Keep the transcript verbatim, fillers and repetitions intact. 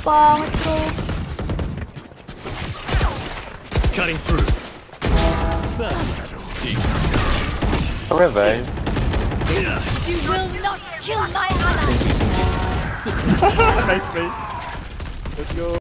banget bro. Cutting through. Revive. You will not kill my ally. Nice play. Let's go.